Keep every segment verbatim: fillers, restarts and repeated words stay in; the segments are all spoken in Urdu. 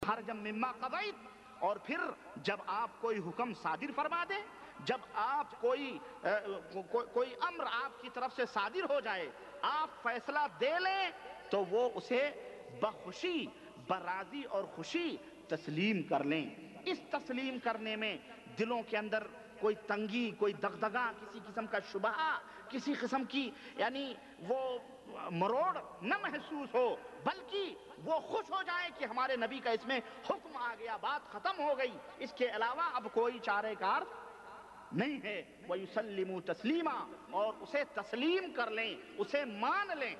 حرجم مما قضیت، اور پھر جب آپ کوئی حکم صادر فرما دیں، جب آپ کوئی کوئی امر آپ کی طرف سے صادر ہو جائے، آپ فیصلہ دے لیں تو وہ اسے بخوشی، براضی اور خوشی تسلیم کر لیں۔ اس تسلیم کرنے میں دلوں کے اندر کوئی تنگی، کوئی دغدغہ، کسی قسم کا شبہ، کسی قسم کی یعنی وہ مروڑ نہ محسوس ہو، بلکہ وہ خوش ہو جائیں کہ ہمارے نبی کا اس میں حکم آ گیا، بات ختم ہو گئی، اس کے علاوہ اب کوئی چارہ کار نہیں ہے۔ وَيُسَلِّمُوا تَسْلِيمًا، اور اسے تسلیم کر لیں، اسے مان لیں۔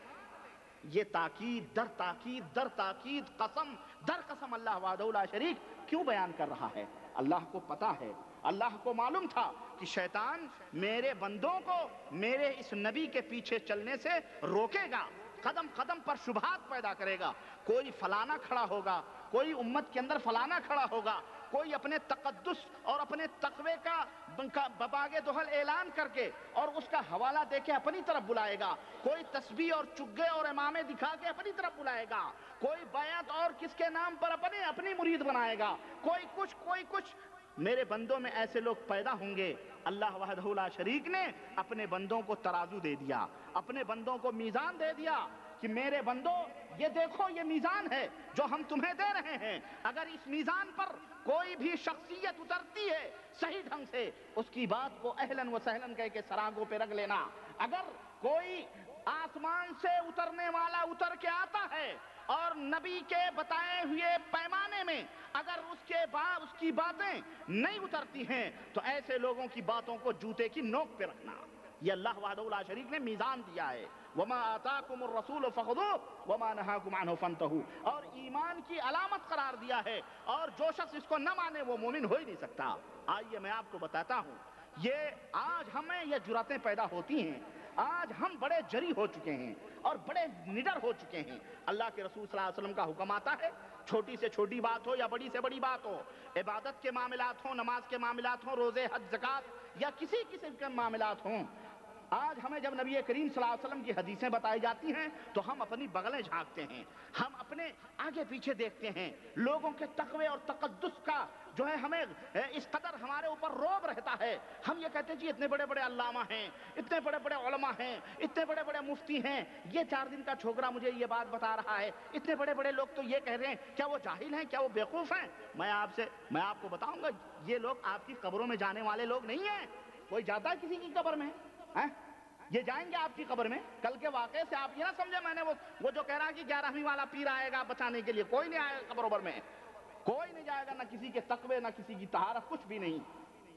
یہ تاکید در تاکید در تاکید، قسم در قسم اللہ وحدہ لا شریک کیوں بیان کر رہا ہے؟ اللہ کو پتا ہے، اللہ کو معلوم تھا کہ شیطان میرے بندوں کو میرے اس نبی کے پیچھے چلنے سے روکے گا، قدم قدم پر شبہات پیدا کرے گا۔ کوئی فلانا کھڑا ہوگا، کوئی امت کے اندر فلانا کھڑا ہوگا، کوئی اپنے تقدس اور اپنے تقوی کا بباغ دہل اعلان کر کے اور اس کا حوالہ دے کے اپنی طرف بلائے گا، کوئی تسبیح اور چگے اور امامے دکھا کے اپنی طرف بلائے گا، کوئی بیعت اور کس کے نام پر اپنے اپنی مرید بنائے گا، کوئی کچھ کوئی کچھ۔ میرے بندوں میں ایسے لوگ پیدا ہوں گے۔ اللہ وحدہ لا شریک نے اپنے بندوں کو ترازو دے دیا، اپنے بندوں کو میزان دے دیا کہ میرے بندوں یہ دیکھو، یہ میزان ہے جو ہم تمہیں دے رہے ہیں، اگر اس میزان پر کوئی بھی شخصیت اترتی ہے صحیح ڈھنگ سے، اس کی بات کو اہلاً و سہلاً کہہ کے سراغوں پہ رکھ لینا۔ اگر کوئی آسمان سے اترنے والا اتر کے آتا ہے اور نبی کے بتائے ہوئے پیمانے میں اگر اس کے بعد اس کی باتیں نہیں اترتی ہیں تو ایسے لوگوں کی باتوں کو جوتے کی نوک پہ رکھنا۔ یہ اللہ وحدہ لا شریک نے میزان دیا ہے۔ وَمَا آتَاكُمُ الرَّسُولُ فَخُذُوهُ وَمَا نَهَاكُمْ عَنْهُ فَانْتَهُوا، اور ایمان کی علامت قرار دیا ہے، اور جو شخص اس کو نہ مانے وہ مومن ہو ہی نہیں سکتا۔ آئیے میں آپ کو بتاتا ہوں، یہ آج ہمیں یہ جرأتیں پیدا ہوتی ہیں، آج ہم بڑے جری ہو چکے ہیں اور بڑے نڈر ہو چکے ہیں۔ اللہ کے رسول صلی اللہ علیہ وسلم کا حکم آتا ہے، چھوٹی سے چھوٹی بات ہو یا بڑی سے بڑی بات ہو، عبادت کے معاملات ہوں، نماز کے معاملات ہوں، روزے، حج، زکوٰۃ یا کسی قسم کے معاملات ہوں، آج ہمیں جب نبی کریم صلی اللہ علیہ وسلم کی حدیثیں بتائی جاتی ہیں تو ہم اپنی بغلیں جھانکتے ہیں، ہم اپنے آگے پیچھے دیکھتے ہیں، لوگوں کے تقوی اور تقدس کا جو ہے ہمیں اس قدر ہمارے اوپر روب رہتا ہے، ہم یہ کہتے ہیں جی اتنے بڑے بڑے علامہ ہیں، اتنے بڑے بڑے علماء ہیں، اتنے بڑے بڑے مفتی ہیں، یہ چار دن کا چھوکرا مجھے یہ بات بتا رہا ہے، اتنے بڑے بڑے لوگ تو یہ کہہ رہے ہیں، کیا وہ جاہل ہیں، کیا وہ بیوقوف ہیں؟ میں آپ سے میں آپ کو بتاؤں گا، یہ لوگ آپ کی قبروں میں جانے والے لوگ نہیں ہیں۔ کوئی جاتا ہے کسی کی قبر میں؟ یہ جائیں گے آپ کی قبر میں؟ کل کے واقعے سے آپ یہ نہ سمجھے میں نے وہ وہ جو کہہ رہا کہ گیارہویں والا پیر آئے گا بچانے کے لیے، کوئی نہیں آئے گا قبر میں، کوئی نہیں جائے گا، نہ کسی کے تقوی نہ کسی کی طہارت، کچھ بھی نہیں۔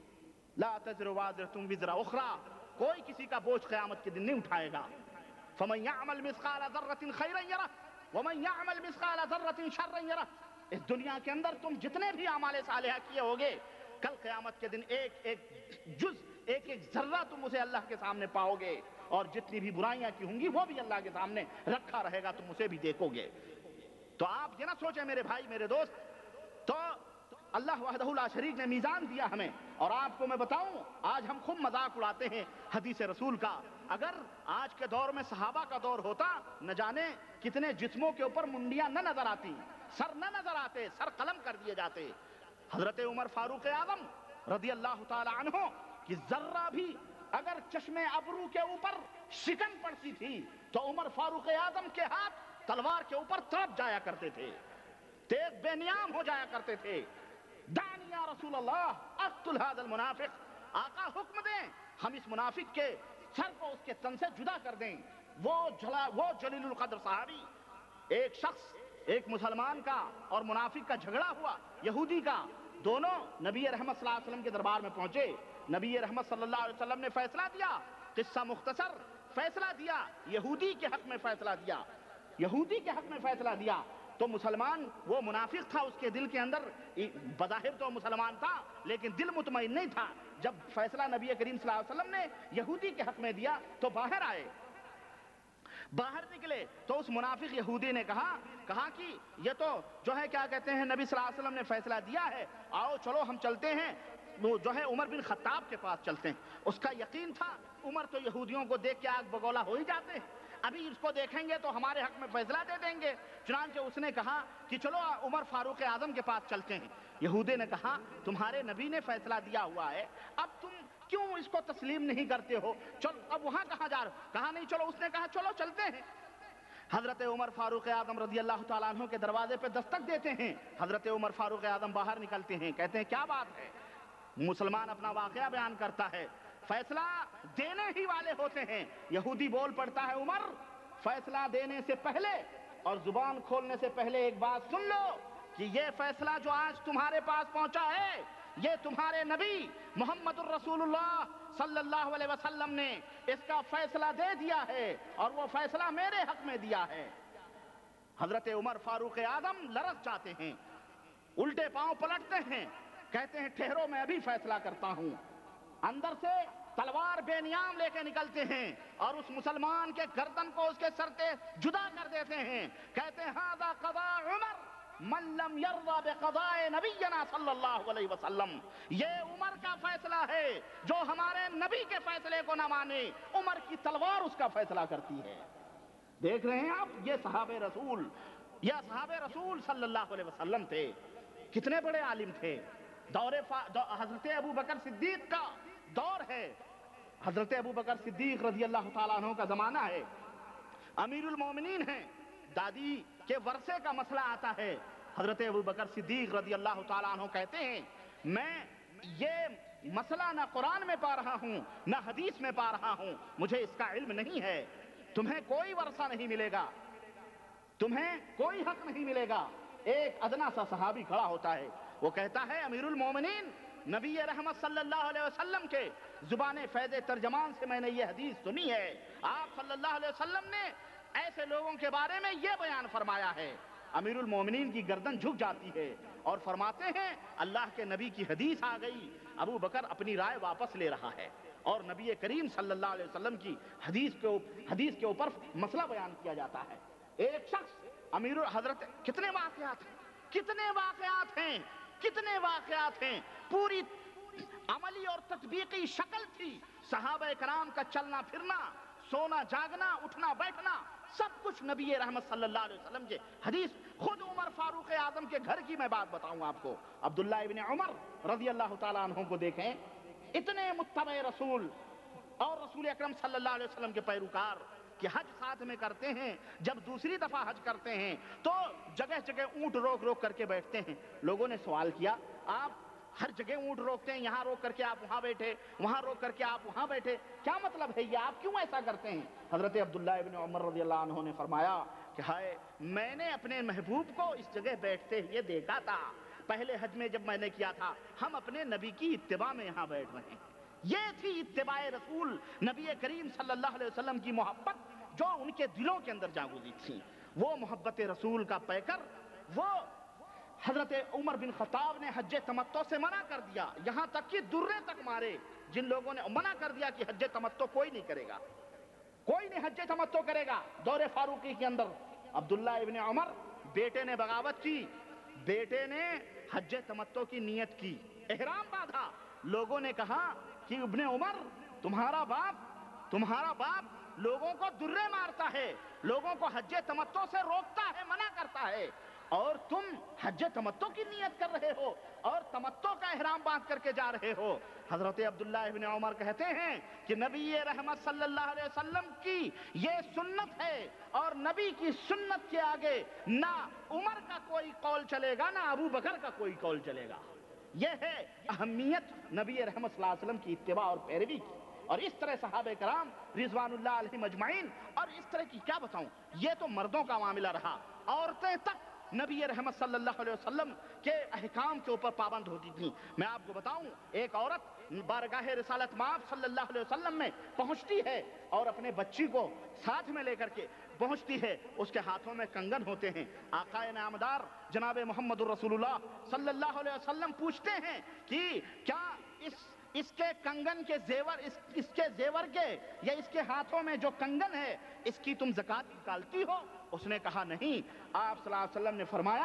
لا تزر وازرۃ وزر اخری، کوئی کسی کا بوجھ قیامت کے دن نہیں اٹھائے گا۔ فمن يعمل مثقال ذرۃ خیرا یرہ ومن يعمل مثقال ذرۃ شرا یرہ، اس دنیا کے اندر تم جتنے بھی اعمال صالحہ کیے ہوگے، کل قیامت کے دن ایک ایک جز، ایک ایک ذرہ تم اسے اللہ کے سامنے پاؤ گے، اور جتنی بھی برائیاں کی ہوں گی وہ بھی اللہ کے سامنے رکھا رہے گا، تم اسے بھی دیکھو گے۔ تو آپ یہ نہ سوچیں میرے بھائی، میرے دوست، تو اللہ وحدہ لا شریک نے میزان دیا ہمیں، اور آپ کو میں بتاؤں آج ہم خوب مذاق اڑاتے ہیں حدیث رسول کا۔ اگر آج کے دور میں صحابہ کا دور ہوتا، نہ جانے کتنے جسموں کے اوپر منڈیاں نہ نظر آتی، سر نہ نظر آتے، سر قلم کر دیے جاتے۔ حضرت عمر فاروق اعظم رضی اللہ تعالی عنہ کہ ذرہ بھی اگر چشم ابرو کے اوپر شکن پڑتی تھی تو عمر فاروق اعظم کے ہاتھ تلوار کے اوپر تڑپ جایا کرتے تھے، تیز بے نیام ہو جایا کرتے تھے۔ دانی یا رسول اللہ اقتل هذا المنافق، آقا حکم دیں ہم اس منافق کے سر کو اس کے تن سے جدا کر دیں۔ وہ جلا وہ جلیل القدر صحابی، ایک شخص، ایک مسلمان کا اور منافق کا جھگڑا ہوا، یہودی کا، دونوں نبی رحمت صلی اللہ علیہ وسلم کے دربار میں پہنچے۔ نبی رحمت صلی اللہ علیہ وسلم نے فیصلہ دیا، قصہ مختصر، فیصلہ دیا، یہودی کے حق میں فیصلہ دیا، یہودی کے حق میں فیصلہ دیا۔ تو مسلمان، وہ منافق تھا، اس کے دل کے اندر بظاہر تو مسلمان تھا لیکن دل مطمئن نہیں تھا۔ جب فیصلہ نبی کریم صلی اللہ علیہ وسلم نے یہودی کے حق میں دیا تو باہر آئے، باہر نکلے تو اس منافق یہودی نے کہا کہا کہ یہ تو جو ہے کیا کہتے ہیں نبی صلی اللہ علیہ وسلم نے فیصلہ دیا ہے، آؤ چلو ہم چلتے ہیں، وہ جو ہے عمر بن خطاب کے پاس چلتے ہیں۔ اس کا یقین تھا، عمر تو یہودیوں کو دیکھ کے آگ بگولا ہو ہی جاتے ہیں، ابھی اس کو دیکھیں گے تو ہمارے حق میں فیصلہ دے دیں گے۔ چنانچہ اس نے کہا کہ چلو عمر فاروق اعظم کے پاس چلتے ہیں۔ یہودی نے کہا تمہارے نبی نے فیصلہ دیا ہوا ہے، اب تم کیوں اس کو تسلیم نہیں کرتے ہو؟ چلو اب وہاں کہاں جا رہے ہو؟ کہا نہیں چلو، اس نے کہا چلو چلتے ہیں۔ حضرت عمر فاروق اعظم رضی اللہ تعالیٰ عنہ کے دروازے پہ دستک دیتے ہیں۔ حضرت عمر فاروق اعظم باہر نکلتے ہیں، کہتے ہیں کیا بات ہے؟ مسلمان اپنا واقعہ بیان کرتا ہے، فیصلہ دینے ہی والے ہوتے ہیں۔ یہودی بول پڑتا ہے عمر فیصلہ دینے سے پہلے اور زبان کھولنے سے پہلے ایک بات سن لو کہ یہ فیصلہ جو آج تمہارے پاس پہنچا ہے یہ تمہارے نبی محمد الرسول اللہ صلی اللہ علیہ وسلم نے اس کا فیصلہ دے دیا ہے اور وہ فیصلہ میرے حق میں دیا ہے۔ حضرت عمر فاروق اعظم لرز جاتے ہیں، الٹے پاؤں پلٹتے ہیں، کہتے ہیں ٹھہرو میں ابھی فیصلہ کرتا ہوں۔ اندر سے تلوار بے نیام لے کے نکلتے ہیں اور اس مسلمان کے گردن کو اس کے سر سے جدا کر دیتے ہیں، کہتے ہیں ھذا قضاء عمر من لم یرضى بقضاء نبینا صلی اللہ علیہ وسلم، یہ عمر کا فیصلہ ہے جو ہمارے نبی کے فیصلے کو نہ مانے، عمر کی تلوار اس کا فیصلہ کرتی ہے۔ دیکھ رہے ہیں آپ، یہ صحابہ رسول یا صحابہ رسول صلی اللہ علیہ وسلم تھے، کتنے بڑے عالم تھے۔ دور فا... دو... حضرت ابو بکر صدیق کا دور ہے، حضرت ابو بکر صدیق رضی اللہ تعالیٰ عنہ کا زمانہ ہے، امیر المومنین ہیں، دادی کے ورثے کا مسئلہ آتا ہے۔ حضرت ابو بکر صدیق رضی اللہ تعالیٰ عنہ کہتے ہیں میں یہ مسئلہ نہ قرآن میں پا رہا ہوں نہ حدیث میں پا رہا ہوں، مجھے اس کا علم نہیں ہے، تمہیں کوئی ورثہ نہیں ملے گا، تمہیں کوئی حق نہیں ملے گا۔ ایک ادنا سا صحابی کھڑا ہوتا ہے، وہ کہتا ہے امیر المومنین نبی رحمت صلی اللہ علیہ وسلم کے زبان فیض ترجمان سے میں نے یہ حدیث سنی ہے، آپ صلی اللہ علیہ وسلم نے ایسے لوگوں کے بارے میں یہ بیان فرمایا ہے۔ امیر المومنین کی گردن جھک جاتی ہے اور فرماتے ہیں اللہ کے نبی کی حدیث آ گئی، ابو بکر اپنی رائے واپس لے رہا ہے اور نبی کریم صلی اللہ علیہ وسلم کی حدیث کے حدیث کے اوپر مسئلہ بیان کیا جاتا ہے۔ ایک شخص امیر حضرت، کتنے واقعات ہیں، کتنے واقعات ہیں، کتنے واقعات ہیں، پوری عملی اور تطبیقی شکل تھی صحابہ کرام کا چلنا پھرنا، سونا جاگنا، اٹھنا بیٹھنا، سب کچھ نبی رحمت صلی اللہ علیہ وسلم کے حدیث۔ خود عمر فاروق اعظم کے گھر کی میں بات بتاؤں آپ کو، عبداللہ ابن عمر رضی اللہ تعالیٰ عنہ کو دیکھیں، اتنے متبع رسول اور رسول اکرم صلی اللہ علیہ وسلم کے پیروکار کہ حج ساتھ میں کرتے ہیں، جب دوسری دفعہ حج کرتے ہیں تو جگہ جگہ اونٹ روک روک کر کے بیٹھتے ہیں۔ لوگوں نے سوال کیا آپ ہر جگہ اونٹ روکتے ہیں، یہاں روک کر کے آپ وہاں بیٹھے، وہاں روک کر کے آپ وہاں بیٹھے، کیا مطلب ہے یہ، آپ کیوں ایسا کرتے ہیں؟ حضرت عبداللہ ابن عمر رضی اللہ عنہ نے فرمایا کہ ہائے میں نے اپنے محبوب کو اس جگہ بیٹھتے ہوئے دیکھا تھا، پہلے حج میں جب میں نے کیا تھا، ہم اپنے نبی کی اتباع میں یہاں بیٹھ رہے ہیں۔ یہ تھی اتباع رسول، نبی کریم صلی اللہ علیہ وسلم کی محبت جو ان کے دلوں کے اندر جاگزی تھی، وہ محبت رسول کا پیکر۔ وہ حضرت عمر بن خطاب نے حج تمتع سے منع کر دیا، یہاں تک کہ درے تک مارے، جن لوگوں نے منع کر دیا کہ حج تمتع کوئی نہیں کرے گا، کوئی نہیں حج تمتع کرے گا۔ دور فاروقی کے اندر عبداللہ ابن عمر بیٹے نے بغاوت کی، بیٹے نے حج تمتع کی نیت کی، احرام باندھا، لوگوں نے کہا کہ ابن عمر تمہارا باپ تمہارا باپ لوگوں کو درے مارتا ہے، لوگوں کو حج تمتع سے روکتا ہے، منع کرتا ہے، اور تم حج تمتع کی نیت کر رہے ہو اور تمتع کا احرام باندھ کر کے جا رہے ہو۔ حضرت عبداللہ ابن عمر کہتے ہیں کہ نبی رحمت صلی اللہ علیہ وسلم کی یہ سنت ہے اور نبی کی سنت کے آگے نہ عمر کا کوئی قول چلے گا نہ ابو بکر کا کوئی قول چلے گا۔ یہ ہے اہمیت نبی رحمت صلی اللہ علیہ وسلم کی اتباع اور پیروی کی۔ اور اس طرح صحابہ کرام رضوان اللہ علیہم اجمعین، اور اس طرح کی کیا بتاؤں، یہ تو مردوں کا معاملہ رہا، عورتیں تک نبی رحمت صلی اللہ علیہ وسلم کے احکام کے اوپر پابند ہوتی تھیں۔ میں آپ کو بتاؤں، ایک عورت بارگاہ رسالت مآب صلی اللہ علیہ وسلم میں پہنچتی ہے اور اپنے بچی کو ساتھ میں لے کر کے پہنچتی ہے، اس کے ہاتھوں میں کنگن ہوتے ہیں۔ آقا نامدار جناب محمد الرسول اللہ صلی اللہ علیہ وسلم پوچھتے ہیں کہ کیا اس اس کے کنگن کے زیور اس, اس کے زیور کے یا اس کے ہاتھوں میں جو کنگن ہے اس کی تم زکوٰۃ نکالتی ہو؟ اس نے کہا نہیں۔ آپ صلی اللہ علیہ وسلم نے فرمایا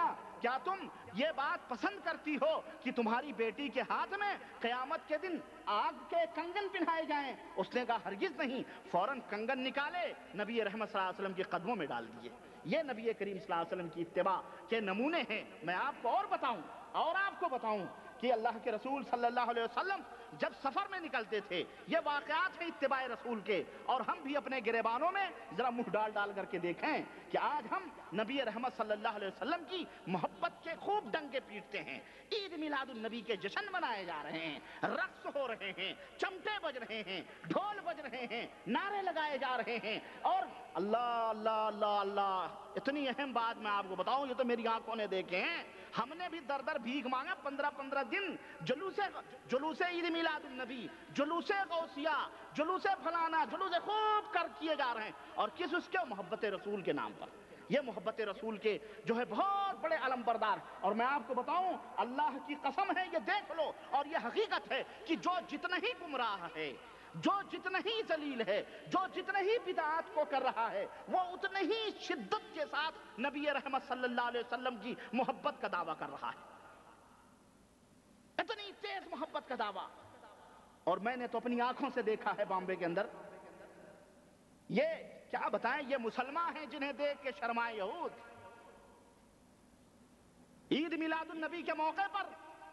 کیا تم یہ بات پسند کرتی ہو کہ تمہاری بیٹی کے ہاتھ میں قیامت کے دن آگ کے کنگن پہنائے جائیں؟ اس نے کہا ہرگز نہیں۔ فوراً کنگن نکالے، نبی رحمت صلی اللہ علیہ وسلم کے قدموں میں ڈال دیے۔ یہ نبی کریم صلی اللہ علیہ وسلم کی اتباع کے نمونے ہیں۔ میں آپ کو اور بتاؤں اور آپ کو بتاؤں کہ اللہ کے رسول صلی اللہ علیہ وسلم جب سفر میں نکلتے تھے، یہ واقعات ہیں اتباع رسول کے، اور ہم بھی اپنے گریبانوں میں ذرا منہ ڈال ڈال کر کے دیکھیں کہ آج ہم نبی رحمت صلی اللہ علیہ وسلم کی محبت کے خوب ڈنکے پیٹتے ہیں۔ عید میلاد النبی کے جشن منائے جا رہے ہیں، رقص ہو رہے ہیں، چمٹے بج رہے ہیں، ڈھول بج رہے ہیں، نعرے لگائے جا رہے ہیں، اور اللہ اللہ اللہ اللہ۔ اتنی اہم بات میں آپ کو بتاؤں، یہ تو میری آنکھوں نے دیکھے ہیں، ہم نے بھی در در بھیک مانگا پندرہ پندرہ دن، جلوس جلوس عید میلاد النبی، جلوس غوثیہ، جلوس فلانا، جلوس خوب کر کیے جا رہے ہیں، اور کس اس کے محبت رسول کے نام پر۔ یہ محبت رسول کے جو ہے بہت بڑے علم بردار، اور میں آپ کو بتاؤں اللہ کی قسم ہے، یہ دیکھ لو، اور یہ حقیقت ہے کہ جو جتنا ہی گمراہ ہے، جو جتنا ہی ذلیل ہے، جو جتنا ہی بدعات کو کر رہا ہے، وہ اتنے ہی شدت کے ساتھ نبی رحمت صلی اللہ علیہ وسلم کی محبت کا دعویٰ کر رہا ہے، اتنی تیز محبت کا دعویٰ۔ اور میں نے تو اپنی آنکھوں سے دیکھا ہے بامبے کے اندر، یہ کیا بتائیں، یہ مسلمان ہیں جنہیں دیکھ کے شرمائے یہود۔ عید میلاد النبی کے موقع پر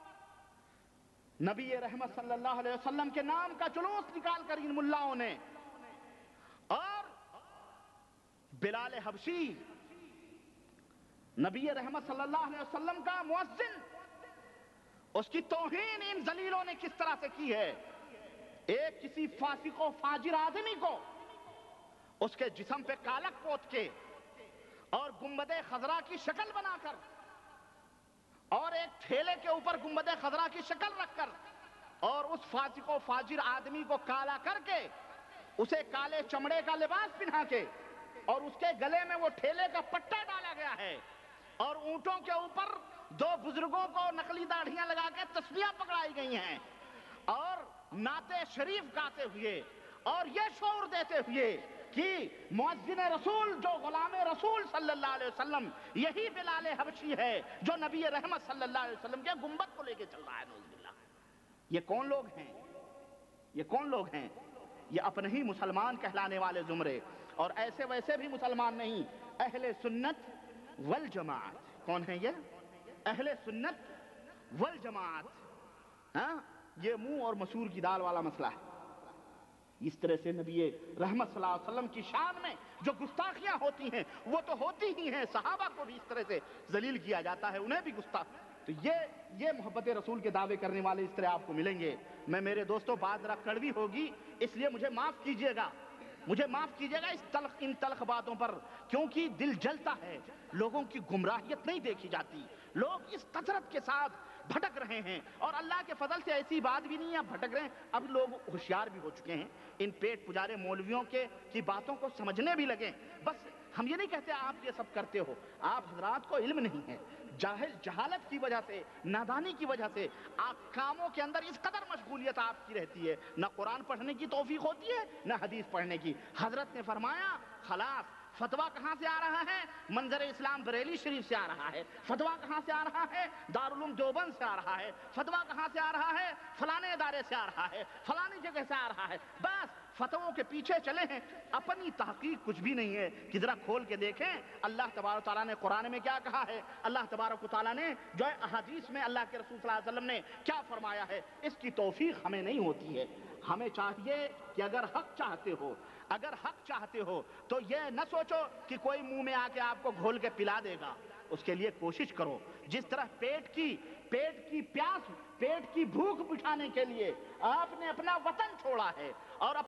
نبی رحمت صلی اللہ علیہ وسلم کے نام کا جلوس نکال کر ان ملاؤں نے، اور بلال حبشی نبی رحمت صلی اللہ علیہ وسلم کا مؤذن، اس کی توہین ان ذلیلوں نے کس طرح سے کی ہے۔ ایک کسی فاسق و فاجر آدمی کو اس کے جسم پہ کالک پوت کے اور گنبد خضرا کی شکل بنا کر، اور ایک ٹھیلے کے اوپر گنبد خضرا کی شکل رکھ کر، اور اس فاسق و فاجر آدمی کو کالا کر کے، اسے کالے چمڑے کا لباس پہنا کے، اور اس کے گلے میں وہ ٹھیلے کا پٹا ڈالا گیا ہے، اور اونٹوں کے اوپر دو بزرگوں کو نقلی داڑھیاں لگا کے تسبیحاں پکڑائی گئی ہیں، اور نعت شریف گاتے ہوئے، اور یہ شعور دیتے ہوئے کہ مؤذن رسول جو غلام رسول صلی اللہ علیہ وسلم، یہی بلال حبشی ہے جو نبی رحمت صلی اللہ علیہ وسلم کے گنبد کو لے کے چل رہا ہے، نعوذ باللہ۔ یہ کون لوگ ہیں؟ یہ کون لوگ ہیں؟ یہ اپنے ہی مسلمان کہلانے والے زمرے، اور ایسے ویسے بھی مسلمان نہیں، اہل سنت والجماعت۔ کون ہیں یہ؟ اہل سنت والجماعت۔ ہاں، یہ منہ اور مسور کی دال والا مسئلہ ہے۔ اس طرح سے نبی رحمت صلی اللہ علیہ وسلم کی شان میں جو گستاخیاں ہوتی ہیں وہ تو ہوتی ہی ہیں، صحابہ کو بھی اس طرح سے ذلیل کیا جاتا ہے، انہیں بھی گستاخ۔ تو یہ یہ محبت رسول کے دعوے کرنے والے اس طرح آپ کو ملیں گے۔ میں میرے دوستوں بات ذرا کڑوی ہوگی، اس لیے مجھے معاف کیجئے گا، مجھے معاف کیجئے گا اس تلخ ان تلخ باتوں پر، کیونکہ دل جلتا ہے، لوگوں کی گمراہیت نہیں دیکھی جاتی، لوگ اس کثرت کے ساتھ بھٹک رہے ہیں، اور اللہ کے فضل سے ایسی بات بھی نہیں ہے بھٹک رہے ہیں، اب لوگ ہوشیار بھی ہو چکے ہیں، ان پیٹ پجارے مولویوں کے کی باتوں کو سمجھنے بھی لگے۔ بس ہم یہ نہیں کہتے آپ یہ سب کرتے ہو، آپ حضرات کو علم نہیں ہے، جاہل جہالت کی وجہ سے، نادانی کی وجہ سے آپ کاموں کے اندر اس قدر مشغولیت آپ کی رہتی ہے، نہ قرآن پڑھنے کی توفیق ہوتی ہے نہ حدیث پڑھنے کی۔ حضرت نے فرمایا خلاص، فتویٰ کہاں سے آ رہا ہے؟ منظر اسلام بریلی شریف سے آ رہا ہے۔ فتویٰ کہاں سے آ رہا ہے؟ دارالعلوم دیوبند سے آ رہا ہے۔ فتویٰ کہاں سے آ رہا ہے؟ فلانے ادارے سے آ رہا ہے، فلانی جگہ سے آ رہا ہے۔ بس فتووں کے پیچھے چلے ہیں، اپنی تحقیق کچھ بھی نہیں ہے کہ ذرا کھول کے دیکھیں اللہ تبارک و تعالیٰ نے قرآن میں کیا کہا ہے، اللہ تبارک و تعالیٰ نے جو ہے احادیث میں اللہ کے رسول صلی اللہ علیہ وسلم نے کیا فرمایا ہے، اس کی توفیق ہمیں نہیں ہوتی ہے۔ ہمیں چاہیے کہ اگر حق چاہتے ہو اگر حق چاہتے ہو تو یہ نہ سوچو کہ کوئی منہ میں آ کے آپ کو گھول کے پلا دے گا، اس کے لیے کوشش کرو۔ جس طرح پیٹ کی پیٹ کی پیاس، پیٹ کی بھوک بٹھانے کے لیے آپ نے اپنا وطن چھوڑا ہے اور